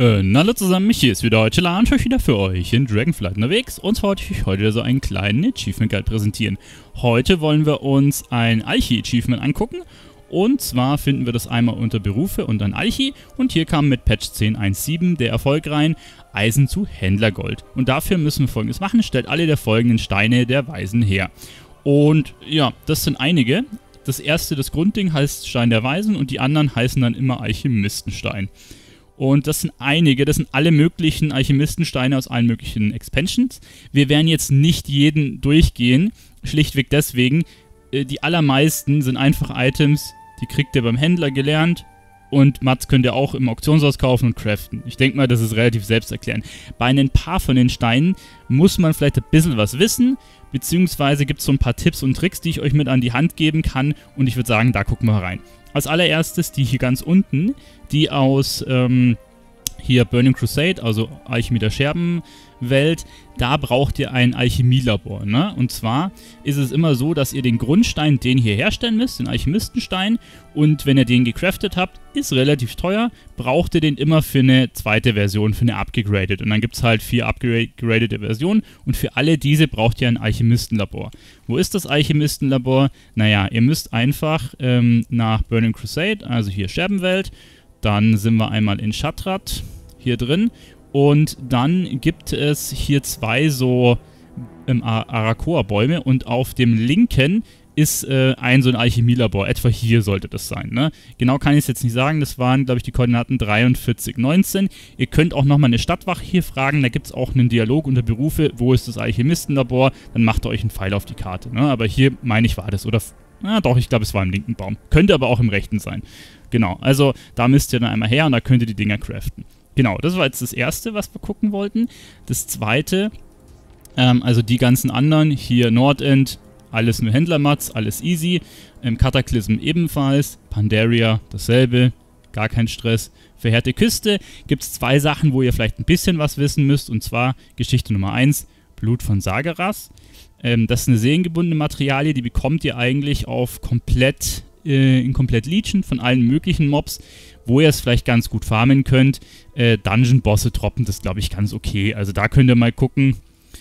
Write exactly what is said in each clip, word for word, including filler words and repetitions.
Äh, na hallo zusammen, Michi ist wieder heute Lunch euch wieder für euch in Dragonflight unterwegs und zwar wollte ich euch heute so einen kleinen Achievement Guide präsentieren. Heute wollen wir uns ein Alchi-Achievement angucken und zwar finden wir das einmal unter Berufe und dann Alchi und hier kam mit Patch zehn Punkt eins Punkt sieben der Erfolg rein, Eisen zu Händlergold. Und dafür müssen wir folgendes machen, stellt alle der folgenden Steine der Weisen her. Und ja, das sind einige. Das erste, das Grundding heißt Stein der Weisen und die anderen heißen dann immer Alchemistenstein. Und das sind einige, das sind alle möglichen Alchemistensteine aus allen möglichen Expansions. Wir werden jetzt nicht jeden durchgehen, schlichtweg deswegen, äh, die allermeisten sind einfach Items, die kriegt ihr beim Händler gelernt und Mats könnt ihr auch im Auktionshaus kaufen und craften. Ich denke mal, das ist relativ selbsterklärend. Bei ein paar von den Steinen muss man vielleicht ein bisschen was wissen, beziehungsweise gibt es so ein paar Tipps und Tricks, die ich euch mit an die Hand geben kann und ich würde sagen, da gucken wir rein. Als allererstes die hier ganz unten, die aus ähm, hier Burning Crusade, also Alchemie der Scherbenwelt, da braucht ihr ein Alchemielabor, ne? Und zwar ist es immer so, dass ihr den Grundstein, den hier herstellen müsst, den Alchemistenstein, und wenn ihr den gecraftet habt, ist relativ teuer, braucht ihr den immer für eine zweite Version, für eine Upgraded. Und dann gibt es halt vier upgradete Versionen und für alle diese braucht ihr ein Alchemistenlabor. Wo ist das Alchemistenlabor? Naja, ihr müsst einfach ähm, nach Burning Crusade, also hier Scherbenwelt, dann sind wir einmal in Shattrath hier drin und dann gibt es hier zwei so ähm, Arakoa-Bäume und auf dem linken ist äh, ein so ein Alchemielabor. Etwa hier sollte das sein, ne? Genau kann ich es jetzt nicht sagen, das waren, glaube ich, die Koordinaten dreiundvierzig neunzehn. Ihr könnt auch nochmal eine Stadtwache hier fragen, da gibt es auch einen Dialog unter Berufe, wo ist das Alchemistenlabor, dann macht ihr euch einen Pfeil auf die Karte, ne? Aber hier, meine ich, war das, oder... Na doch, ich glaube, es war im linken Baum. Könnte aber auch im rechten sein. Genau, also da müsst ihr dann einmal her und da könnt ihr die Dinger craften. Genau, das war jetzt das erste, was wir gucken wollten. Das zweite, ähm, also die ganzen anderen, hier Nordend, alles nur Händlermats, alles easy. Ähm, Cataclysm ebenfalls, Pandaria dasselbe, gar kein Stress. Für Härte Küste gibt es zwei Sachen, wo ihr vielleicht ein bisschen was wissen müsst, und zwar Geschichte Nummer eins, Blut von Sargeras. Ähm, das ist eine seelengebundene Materialie, die bekommt ihr eigentlich auf komplett, äh, in komplett Legion von allen möglichen Mobs, wo ihr es vielleicht ganz gut farmen könnt. Äh, Dungeon-Bosse droppen das, glaube ich, ganz okay. Also da könnt ihr mal gucken.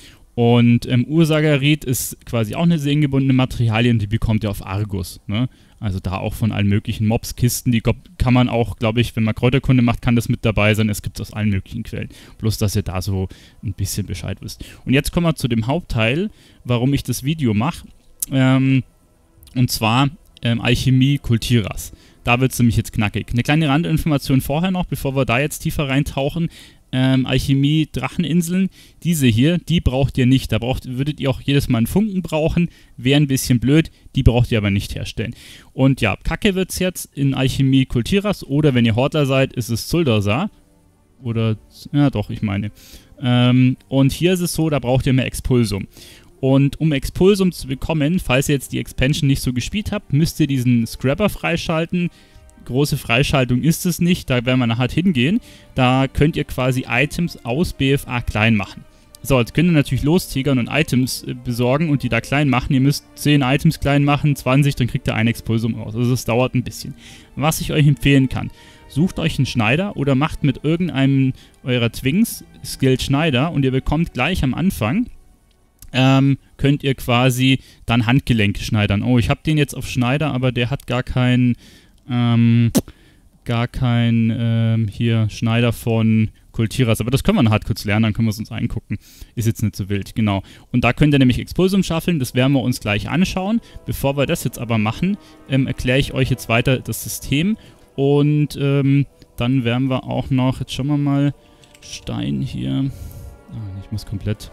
Und ähm, Ursagarit ist quasi auch eine seelengebundene Materialie und die bekommt ihr auf Argus, ne? Also da auch von allen möglichen Mobs, Kisten, die kann man auch, glaube ich, wenn man Kräuterkunde macht, kann das mit dabei sein. Es gibt es aus allen möglichen Quellen. Bloß, dass ihr da so ein bisschen Bescheid wisst. Und jetzt kommen wir zu dem Hauptteil, warum ich das Video mache. Ähm, und zwar ähm, Alchemie Kultiras. Da wird es nämlich jetzt knackig. Eine kleine Randinformation vorher noch, bevor wir da jetzt tiefer reintauchen. Ähm, Alchemie Dracheninseln, diese hier, die braucht ihr nicht. Da braucht, würdet ihr auch jedes Mal einen Funken brauchen, wäre ein bisschen blöd, die braucht ihr aber nicht herstellen. Und ja, kacke wird es jetzt in Alchemie Kultiras oder wenn ihr Hortler seid, ist es Zuldasar. Oder, ja doch, ich meine. Ähm, und hier ist es so, da braucht ihr mehr Expulsum. Und um Expulsum zu bekommen, falls ihr jetzt die Expansion nicht so gespielt habt, müsst ihr diesen Scrapper freischalten. Große Freischaltung ist es nicht, da werden wir nachher hingehen. Da könnt ihr quasi Items aus B F A klein machen. So, jetzt könnt ihr natürlich lostigern und Items äh, besorgen und die da klein machen. Ihr müsst zehn Items klein machen, zwanzig, dann kriegt ihr ein Expulsum raus. Also es dauert ein bisschen. Was ich euch empfehlen kann, sucht euch einen Schneider oder macht mit irgendeinem eurer Twings Skilled Schneider und ihr bekommt gleich am Anfang, ähm, könnt ihr quasi dann Handgelenke schneidern. Oh, ich habe den jetzt auf Schneider, aber der hat gar keinen... Ähm, gar kein ähm, hier Schneider von Kultiras, aber das können wir nachher kurz lernen, dann können wir es uns angucken. Ist jetzt nicht so wild, genau. Und da könnt ihr nämlich Expulsum schaffeln, das werden wir uns gleich anschauen. Bevor wir das jetzt aber machen, ähm, erkläre ich euch jetzt weiter das System und ähm, dann werden wir auch noch, jetzt schauen wir mal, Stein hier. Ah, ich muss komplett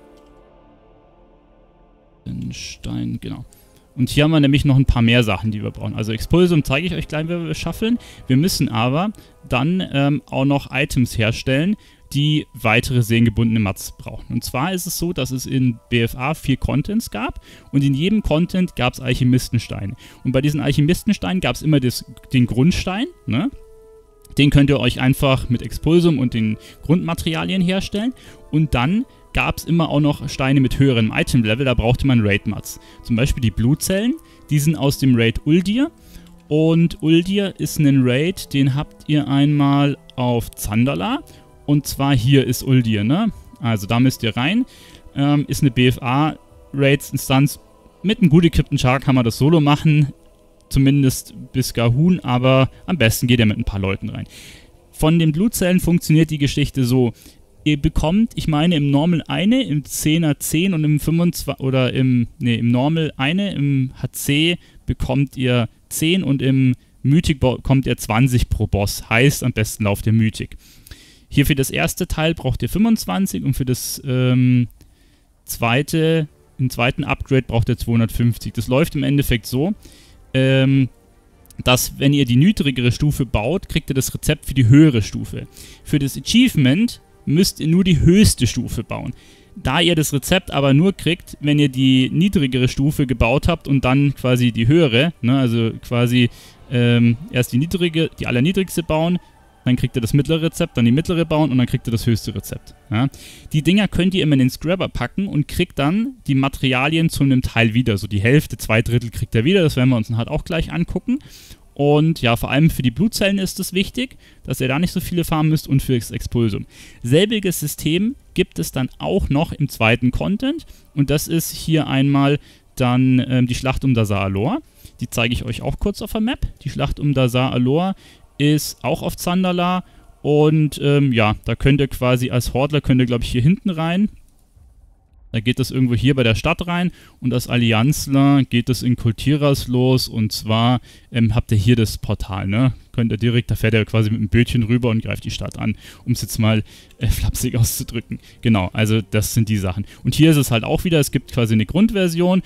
den Stein, genau. Und hier haben wir nämlich noch ein paar mehr Sachen, die wir brauchen. Also Expulsum zeige ich euch gleich, wie wir schaffeln. Wir müssen aber dann ähm, auch noch Items herstellen, die weitere seelengebundene Mats brauchen. Und zwar ist es so, dass es in B F A vier Contents gab und in jedem Content gab es Alchemistensteine. Und bei diesen Alchemistensteinen gab es immer das, den Grundstein, ne? Den könnt ihr euch einfach mit Expulsum und den Grundmaterialien herstellen. Und dann gab es immer auch noch Steine mit höherem Item-Level, da brauchte man Raid-Mats. Zum Beispiel die Blutzellen, die sind aus dem Raid Uldir. Und Uldir ist ein Raid, den habt ihr einmal auf Zandala. Und zwar hier ist Uldir, ne? Also da müsst ihr rein. Ähm, ist eine B F A-Raids-Instanz. Mit einem gut equippten Char kann man das solo machen. Zumindest bis Gahun, aber am besten geht ihr mit ein paar Leuten rein. Von den Blutzellen funktioniert die Geschichte so. Ihr bekommt, ich meine, im Normal eine, im Zehner zehn und im fünfundzwanzig, oder im, nee, im Normal eine, im H C bekommt ihr zehn und im Mythic bekommt ihr zwanzig pro Boss. Heißt, am besten lauft ihr Mythic. Hier für das erste Teil braucht ihr fünfundzwanzig und für das ähm, zweite, im zweiten Upgrade braucht ihr zweihundertfünfzig. Das läuft im Endeffekt so, ähm, dass wenn ihr die niedrigere Stufe baut, kriegt ihr das Rezept für die höhere Stufe. Für das Achievement müsst ihr nur die höchste Stufe bauen. Da ihr das Rezept aber nur kriegt, wenn ihr die niedrigere Stufe gebaut habt und dann quasi die höhere, ne, also quasi ähm, erst die niedrige, die allerniedrigste bauen, dann kriegt ihr das mittlere Rezept, dann die mittlere bauen und dann kriegt ihr das höchste Rezept. Ja. Die Dinger könnt ihr immer in den Scrabber packen und kriegt dann die Materialien zu einem Teil wieder. So die Hälfte, zwei Drittel kriegt ihr wieder, das werden wir uns dann halt auch gleich angucken. Und ja, vor allem für die Blutzellen ist es wichtig, dass ihr da nicht so viele farmen müsst und für das Expulsum. Selbiges System gibt es dann auch noch im zweiten Content und das ist hier einmal dann ähm, die Schlacht um Dazar Alor. Die zeige ich euch auch kurz auf der Map. Die Schlacht um Dazar Alor ist auch auf Zandala und ähm, ja, da könnt ihr quasi als Hordler, könnt ihr glaube ich hier hinten rein. Da geht das irgendwo hier bei der Stadt rein und als Allianzler geht das in Kultiras los und zwar ähm, habt ihr hier das Portal, ne? Könnt ihr direkt, da fährt ihr quasi mit einem Bötchen rüber und greift die Stadt an, um es jetzt mal äh, flapsig auszudrücken. Genau, also das sind die Sachen. Und hier ist es halt auch wieder, es gibt quasi eine Grundversion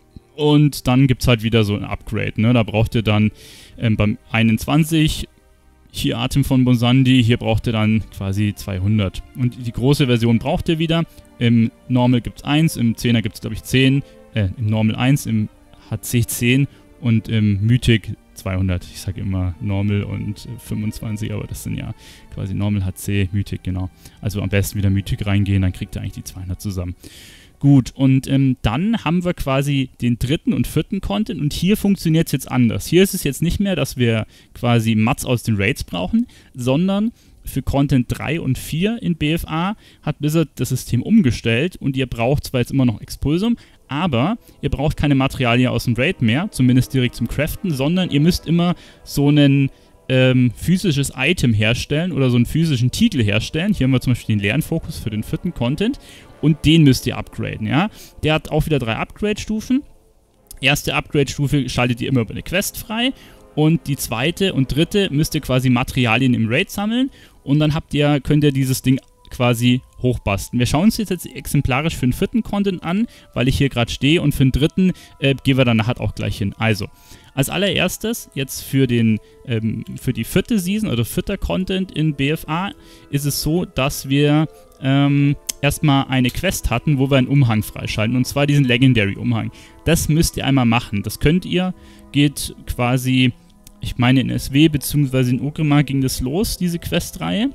und dann gibt es halt wieder so ein Upgrade, ne? Da braucht ihr dann ähm, beim einundzwanzig hier Atem von Bonsandi, hier braucht ihr dann quasi zweihundert. Und die große Version braucht ihr wieder. Im Normal gibt es eins, im Zehner gibt es glaube ich zehn, äh, im Normal eins, im H C zehn und im Mythic zweihundert. Ich sage immer Normal und äh, fünfundzwanzig, aber das sind ja quasi Normal, H C, Mythic, genau. Also am besten wieder Mythic reingehen, dann kriegt ihr eigentlich die zweihundert zusammen. Gut, und ähm, dann haben wir quasi den dritten und vierten Content und hier funktioniert es jetzt anders. Hier ist es jetzt nicht mehr, dass wir quasi Mats aus den Raids brauchen, sondern für Content drei und vier in B F A hat Blizzard das System umgestellt und ihr braucht zwar jetzt immer noch Expulsum, aber ihr braucht keine Materialien aus dem Raid mehr, zumindest direkt zum Craften, sondern ihr müsst immer so ein ähm, physisches Item herstellen oder so einen physischen Titel herstellen. Hier haben wir zum Beispiel den leeren Fokus für den vierten Content und den müsst ihr upgraden, ja. Der hat auch wieder drei Upgrade-Stufen. Erste Upgrade-Stufe schaltet ihr immer über eine Quest frei und die zweite und dritte müsst ihr quasi Materialien im Raid sammeln und dann habt ihr, könnt ihr dieses Ding quasi hochbasten. Wir schauen uns jetzt, jetzt exemplarisch für den vierten Content an, weil ich hier gerade stehe und für den dritten äh, gehen wir dann nachher auch gleich hin. Also, als allererstes jetzt für, den, ähm, für die vierte Season oder vierter Content in B F A ist es so, dass wir ähm, erstmal eine Quest hatten, wo wir einen Umhang freischalten und zwar diesen Legendary Umhang. Das müsst ihr einmal machen. Das könnt ihr, geht quasi, ich meine in S W bzw. in Orgrimmar ging das los, diese Questreihe.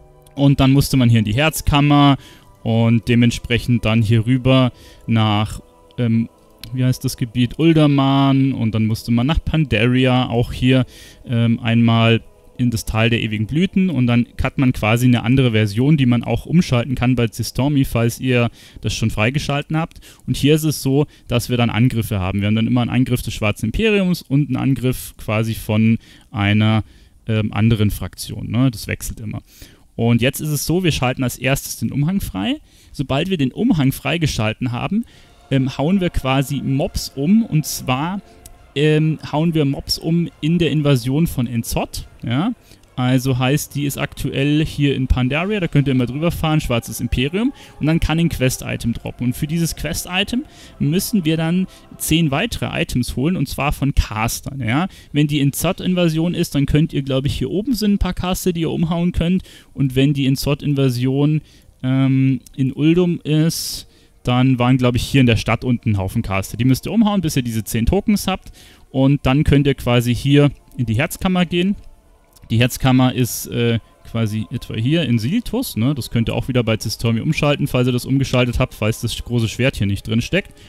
Und dann musste man hier in die Herzkammer und dementsprechend dann hier rüber nach, ähm, wie heißt das Gebiet, Uldaman und dann musste man nach Pandaria, auch hier ähm, einmal in das Tal der ewigen Blüten und dann hat man quasi eine andere Version, die man auch umschalten kann bei Zistormi, falls ihr das schon freigeschalten habt. Und hier ist es so, dass wir dann Angriffe haben. Wir haben dann immer einen Angriff des Schwarzen Imperiums und einen Angriff quasi von einer ähm, anderen Fraktion, ne? Das wechselt immer. Und jetzt ist es so, wir schalten als erstes den Umhang frei. Sobald wir den Umhang freigeschalten haben, ähm, hauen wir quasi Mobs um. Und zwar ähm, hauen wir Mobs um in der Invasion von Enzot. Ja? Also heißt, die ist aktuell hier in Pandaria, da könnt ihr immer drüber fahren, Schwarzes Imperium. Und dann kann ein Quest-Item droppen. Und für dieses Quest-Item müssen wir dann zehn weitere Items holen, und zwar von Castern. Ja? Wenn die Enzot-Invasion ist, dann könnt ihr, glaube ich, hier oben sind ein paar Caster, die ihr umhauen könnt. Und wenn die Enzot-Invasion ähm, in Uldum ist, dann waren, glaube ich, hier in der Stadt unten ein Haufen Caster. Die müsst ihr umhauen, bis ihr diese zehn Tokens habt. Und dann könnt ihr quasi hier in die Herzkammer gehen. Die Herzkammer ist äh, quasi etwa hier in Silithus, ne? Das könnt ihr auch wieder bei Zistormi umschalten, falls ihr das umgeschaltet habt, falls das große Schwert hier nicht drin steckt.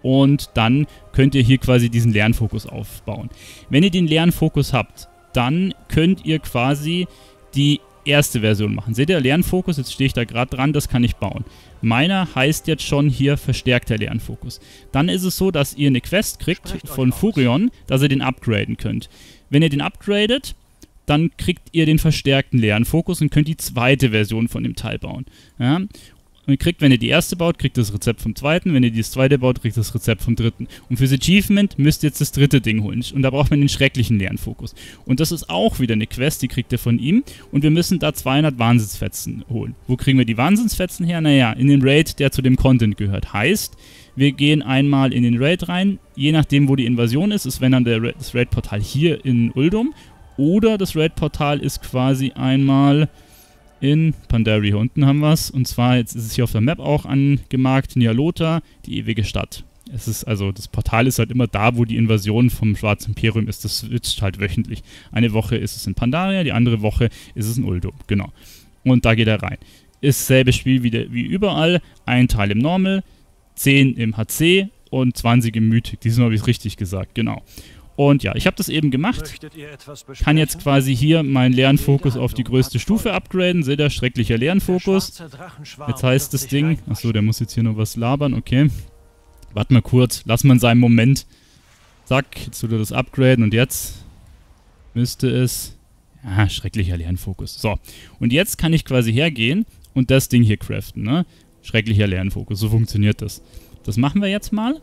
und dann könnt ihr hier quasi diesen Lernfokus aufbauen. Wenn ihr den Lernfokus habt, dann könnt ihr quasi die erste Version machen. Seht ihr, Lernfokus, jetzt stehe ich da gerade dran, das kann ich bauen. Meiner heißt jetzt schon hier verstärkter Lernfokus. Dann ist es so, dass ihr eine Quest kriegt von Furion, dass ihr den upgraden könnt. Wenn ihr den upgradet, dann kriegt ihr den verstärkten Lernfokus und könnt die zweite Version von dem Teil bauen. Ja? Und ihr kriegt, wenn ihr die erste baut, kriegt ihr das Rezept vom zweiten. Wenn ihr das zweite baut, kriegt ihr das Rezept vom dritten. Und fürs Achievement müsst ihr jetzt das dritte Ding holen. Und da braucht man den schrecklichen Lernfokus. Und das ist auch wieder eine Quest, die kriegt ihr von ihm. Und wir müssen da zweihundert Wahnsinnsfetzen holen. Wo kriegen wir die Wahnsinnsfetzen her? Naja, in den Raid, der zu dem Content gehört. Heißt, wir gehen einmal in den Raid rein. Je nachdem, wo die Invasion ist, ist wenn dann der Ra das Raid-Portal hier in Uldum. Oder das Raid-Portal ist quasi einmal in Pandari. Hier unten haben wir es. Und zwar, jetzt ist es hier auf der Map auch angemarkt, Nyalota, die ewige Stadt. Es ist also, das Portal ist halt immer da, wo die Invasion vom Schwarzen Imperium ist. Das switcht halt wöchentlich. Eine Woche ist es in Pandaria, die andere Woche ist es in Uldum. Genau. Und da geht er rein. Ist dasselbe Spiel wie, der, wie überall. Ein Teil im Normal, zehn im H C und zwanzig im Mythic. Diesmal habe ich es richtig gesagt, genau. Und ja, ich habe das eben gemacht, kann jetzt quasi hier meinen Lernfokus auf die größte Stufe upgraden. Seht ihr, schrecklicher Lernfokus. Jetzt heißt das Ding, achso, der muss jetzt hier noch was labern, okay. Warte mal kurz, lass mal in seinem Moment. Zack, jetzt tut er das upgraden und jetzt müsste es, ja, schrecklicher Lernfokus. So, und jetzt kann ich quasi hergehen und das Ding hier craften, ne. Schrecklicher Lernfokus, so funktioniert das. Das machen wir jetzt mal.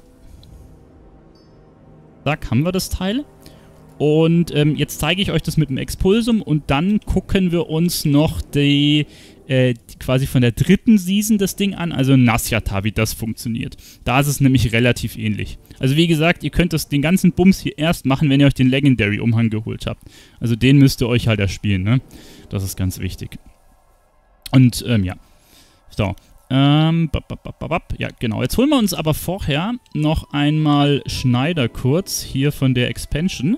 Zack, haben wir das Teil. Und ähm, jetzt zeige ich euch das mit dem Expulsum und dann gucken wir uns noch die, äh, die quasi von der dritten Season das Ding an, also Nasjata, wie das funktioniert. Da ist es nämlich relativ ähnlich. Also wie gesagt, ihr könnt das, den ganzen Bums hier erst machen, wenn ihr euch den Legendary-Umhang geholt habt. Also den müsst ihr euch halt erspielen, ne? Das ist ganz wichtig. Und, ähm, ja. So. Ähm, bap, bap, bap, bap. Ja, genau. Jetzt holen wir uns aber vorher noch einmal Schneider kurz hier von der Expansion.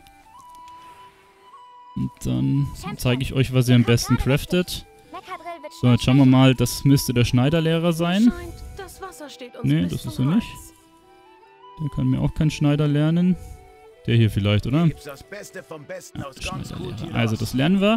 Und dann zeige ich euch, was ihr am besten craftet. So, jetzt schauen wir mal. Das müsste der Schneiderlehrer sein. Nee, das ist er nicht. Der kann mir auch kein Schneider lernen. Der hier vielleicht, oder? Ja, Schneiderlehrer. Also, das lernen wir.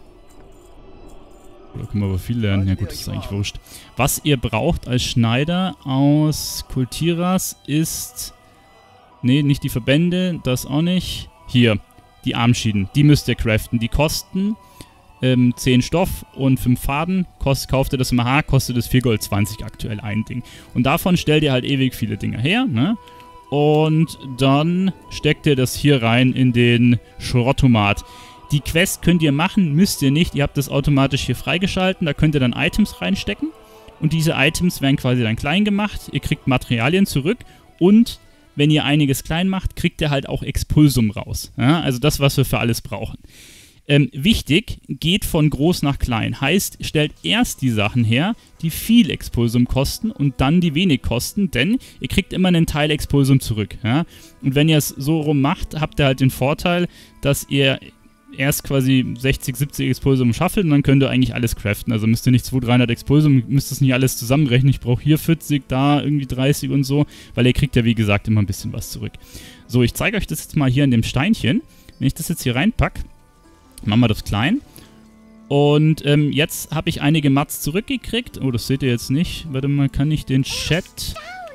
Da können wir aber viel lernen. Ja gut, das ist eigentlich wurscht. Was ihr braucht als Schneider aus Kultiras ist... Ne, nicht die Verbände, das auch nicht. Hier, die Armschienen. Die müsst ihr craften. Die kosten ähm, zehn Stoff und fünf Faden. Kost, kauft ihr das im H, kostet es vier Gold zwanzig aktuell ein Ding. Und davon stellt ihr halt ewig viele Dinger her, ne? Und dann steckt ihr das hier rein in den Schrottomat. Die Quest könnt ihr machen, müsst ihr nicht. Ihr habt das automatisch hier freigeschalten. Da könnt ihr dann Items reinstecken. Und diese Items werden quasi dann klein gemacht. Ihr kriegt Materialien zurück. Und wenn ihr einiges klein macht, kriegt ihr halt auch Expulsum raus. Ja, also das, was wir für alles brauchen. Ähm, wichtig, geht von groß nach klein. Heißt, stellt erst die Sachen her, die viel Expulsum kosten und dann die wenig kosten, denn ihr kriegt immer einen Teil Expulsum zurück. Ja? Und wenn ihr es so rum macht, habt ihr halt den Vorteil, dass ihr erst quasi sechzig, siebzig Expulsum schaffelt und dann könnt ihr eigentlich alles craften. Also müsst ihr nicht zweihundert, dreihundert Expulsum, müsst es nicht alles zusammenrechnen. Ich brauche hier vierzig, da irgendwie dreißig und so, weil ihr kriegt ja wie gesagt immer ein bisschen was zurück. So, ich zeige euch das jetzt mal hier in dem Steinchen. Wenn ich das jetzt hier reinpacke, machen wir das klein. Und ähm, jetzt habe ich einige Mats zurückgekriegt. Oh, das seht ihr jetzt nicht. Warte mal, kann ich den Chat...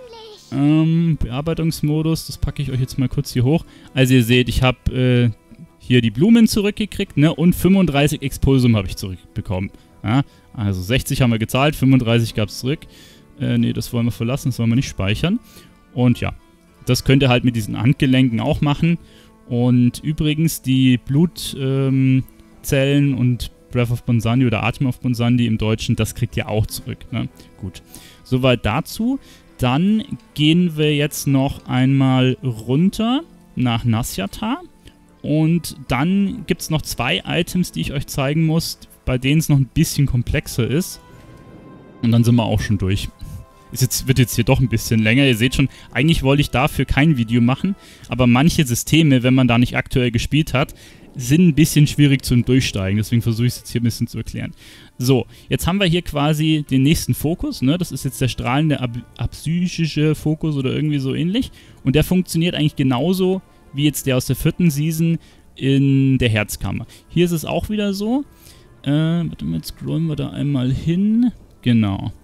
Ähm, Bearbeitungsmodus, das packe ich euch jetzt mal kurz hier hoch. Also ihr seht, ich habe... Äh, hier die Blumen zurückgekriegt, ne, und fünfunddreißig Expulsum habe ich zurückbekommen. Ja, also sechzig haben wir gezahlt, fünfunddreißig gab es zurück. Äh, ne, das wollen wir verlassen, das wollen wir nicht speichern. Und ja, das könnt ihr halt mit diesen Handgelenken auch machen. Und übrigens, die Blutzellen ähm, und Breath of Bonsandi oder Atem of Bonsandi im Deutschen, das kriegt ihr auch zurück. Ne? Gut, soweit dazu. Dann gehen wir jetzt noch einmal runter nach Nasjata. Und dann gibt es noch zwei Items, die ich euch zeigen muss, bei denen es noch ein bisschen komplexer ist. Und dann sind wir auch schon durch. Ist jetzt, wird jetzt hier doch ein bisschen länger. Ihr seht schon, eigentlich wollte ich dafür kein Video machen. Aber manche Systeme, wenn man da nicht aktuell gespielt hat, sind ein bisschen schwierig zum Durchsteigen, deswegen versuche ich es jetzt hier ein bisschen zu erklären. So, jetzt haben wir hier quasi den nächsten Fokus, ne? Das ist jetzt der strahlende ab absüchische Fokus oder irgendwie so ähnlich. Und der funktioniert eigentlich genauso wie jetzt der aus der vierten Season in der Herzkammer. Hier ist es auch wieder so. Äh, warte mal, jetzt scrollen wir da einmal hin. Genau.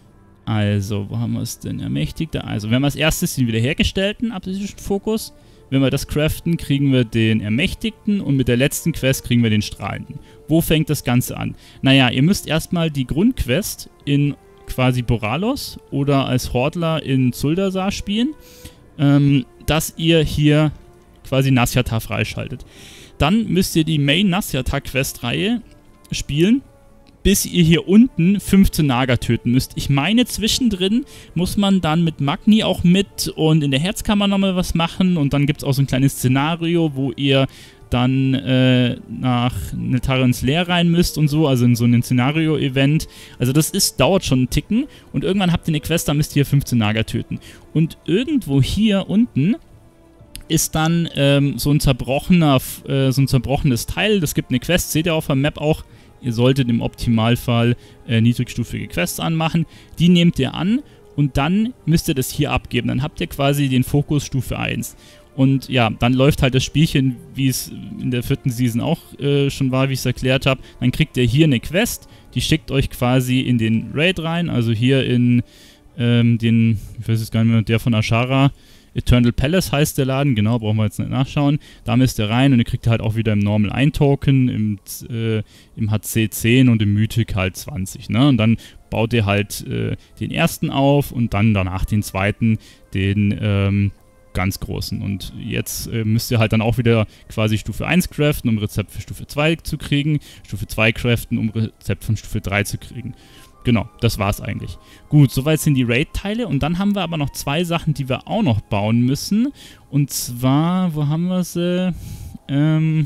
Also, wo haben wir es denn? Ermächtigter. Also, wir haben als erstes den wiederhergestellten absüchischen Fokus. Wenn wir das craften, kriegen wir den Ermächtigten und mit der letzten Quest kriegen wir den Strahlenden. Wo fängt das Ganze an? Naja, ihr müsst erstmal die Grundquest in quasi Boralos oder als Hordler in Zuldasar spielen, ähm, dass ihr hier quasi Nasyatar freischaltet. Dann müsst ihr die Main Nasyatar Quest-Reihe spielen, bis ihr hier unten fünfzehn Naga töten müsst. Ich meine, zwischendrin muss man dann mit Magni auch mit und in der Herzkammer nochmal was machen und dann gibt es auch so ein kleines Szenario, wo ihr dann äh, nach Netarens Leer rein müsst und so, also in so ein Szenario-Event. Also das ist, dauert schon einen Ticken und irgendwann habt ihr eine Quest, da müsst ihr fünfzehn Naga töten. Und irgendwo hier unten ist dann ähm, so ein zerbrochener, äh, so ein zerbrochenes Teil. Das gibt eine Quest, seht ihr auf der Map auch. Ihr solltet im Optimalfall äh, niedrigstufige Quests anmachen. Die nehmt ihr an und dann müsst ihr das hier abgeben. Dann habt ihr quasi den Fokus Stufe eins. Und ja, dann läuft halt das Spielchen, wie es in der vierten Season auch äh, schon war, wie ich es erklärt habe. Dann kriegt ihr hier eine Quest, die schickt euch quasi in den Raid rein. Also hier in ähm, den, ich weiß jetzt gar nicht mehr, der von Ashara. Eternal Palace heißt der Laden, genau, brauchen wir jetzt nicht nachschauen. Da müsst ihr rein und ihr kriegt halt auch wieder im Normal ein Token, im, äh, im H C zehn und im Mythic halt zwanzig. Ne? Und dann baut ihr halt äh, den ersten auf und dann danach den zweiten, den ähm, ganz großen. Und jetzt äh, müsst ihr halt dann auch wieder quasi Stufe eins craften, um Rezept für Stufe zwei zu kriegen, Stufe zwei craften, um Rezept von Stufe drei zu kriegen. Genau, das war's eigentlich. Gut, soweit sind die Raid-Teile und dann haben wir aber noch zwei Sachen, die wir auch noch bauen müssen. Und zwar, wo haben wir sie? Ähm,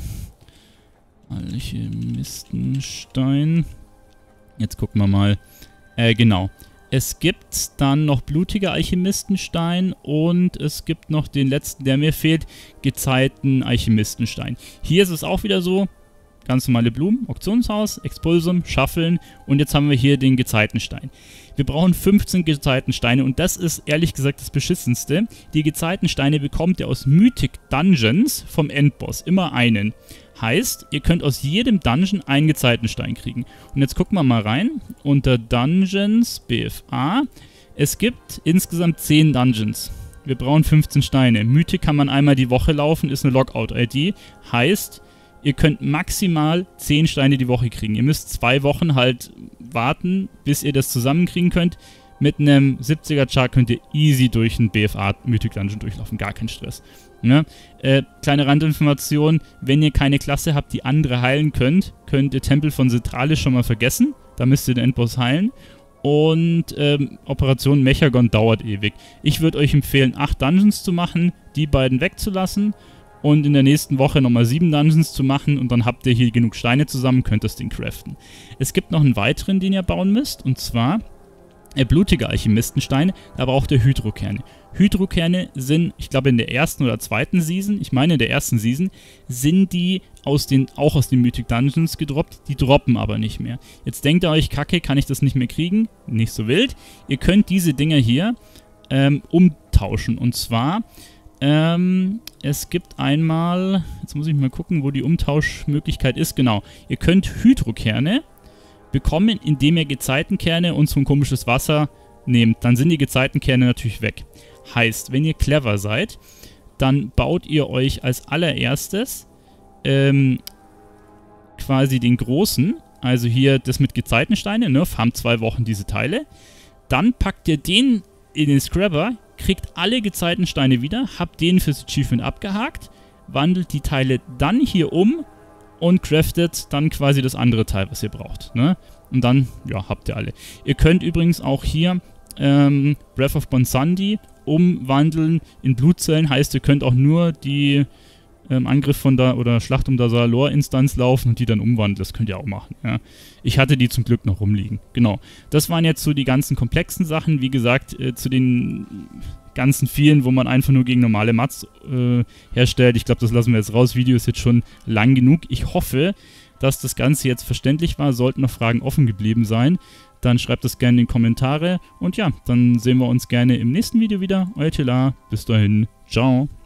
Alchemistenstein. Jetzt gucken wir mal. Äh, genau. Es gibt dann noch blutiger Alchemistenstein und es gibt noch den letzten, der mir fehlt, Gezeiten Alchemistenstein. Hier ist es auch wieder so. Ganz normale Blumen, Auktionshaus, Expulsum, Schaffeln und jetzt haben wir hier den Gezeitenstein. Wir brauchen fünfzehn Gezeitensteine und das ist ehrlich gesagt das Beschissenste. Die Gezeitensteine bekommt ihr aus Mythic Dungeons vom Endboss, immer einen. Heißt, ihr könnt aus jedem Dungeon einen Gezeitenstein kriegen. Und jetzt gucken wir mal rein, unter Dungeons, B F A, es gibt insgesamt zehn Dungeons. Wir brauchen fünfzehn Steine. Mythic kann man einmal die Woche laufen, ist eine Logout-I D, heißt, ihr könnt maximal zehn Steine die Woche kriegen. Ihr müsst zwei Wochen halt warten, bis ihr das zusammenkriegen könnt. Mit einem siebziger Char könnt ihr easy durch einen B F A Mythic Dungeon durchlaufen. Gar kein Stress. Ne? Äh, kleine Randinformation, wenn ihr keine Klasse habt, die andere heilen könnt, könnt ihr Tempel von Citralis schon mal vergessen. Da müsst ihr den Endboss heilen. Und ähm, Operation Mechagon dauert ewig. Ich würde euch empfehlen, acht Dungeons zu machen, die beiden wegzulassen. Und in der nächsten Woche nochmal sieben Dungeons zu machen und dann habt ihr hier genug Steine zusammen, könnt das Ding craften. Es gibt noch einen weiteren, den ihr bauen müsst, und zwar äh, blutige Alchemistensteine, da braucht ihr Hydrokerne. Hydrokerne sind, ich glaube in der ersten oder zweiten Season, ich meine in der ersten Season, sind die aus den, auch aus den Mythic Dungeons gedroppt, die droppen aber nicht mehr. Jetzt denkt ihr euch, kacke, kann ich das nicht mehr kriegen? Nicht so wild. Ihr könnt diese Dinger hier ähm, umtauschen, und zwar Ähm, es gibt einmal, jetzt muss ich mal gucken, wo die Umtauschmöglichkeit ist. Genau, ihr könnt Hydrokerne bekommen, indem ihr Gezeitenkerne und so ein komisches Wasser nehmt. Dann sind die Gezeitenkerne natürlich weg. Heißt, wenn ihr clever seid, dann baut ihr euch als allererstes ähm, quasi den großen, also hier das mit Gezeitensteine, ne, farmt zwei Wochen diese Teile. Dann packt ihr den in den Scrabber, kriegt alle Gezeitensteine wieder, habt den fürs Achievement abgehakt, wandelt die Teile dann hier um und craftet dann quasi das andere Teil, was ihr braucht. Ne? Und dann, ja, habt ihr alle. Ihr könnt übrigens auch hier ähm, Breath of Bonsandi umwandeln in Blutzellen, heißt, ihr könnt auch nur die ähm, Angriff von da oder Schlacht um Dazalor-Instanz laufen und die dann umwandeln. Das könnt ihr auch machen. Ja. Ich hatte die zum Glück noch rumliegen. Genau. Das waren jetzt so die ganzen komplexen Sachen. Wie gesagt, äh, zu den ganzen vielen, wo man einfach nur gegen normale Mats äh, herstellt. Ich glaube, das lassen wir jetzt raus. Video ist jetzt schon lang genug. Ich hoffe, dass das Ganze jetzt verständlich war. Sollten noch Fragen offen geblieben sein, dann schreibt das gerne in die Kommentare. Und ja, dann sehen wir uns gerne im nächsten Video wieder. Euer Telar. Bis dahin. Ciao.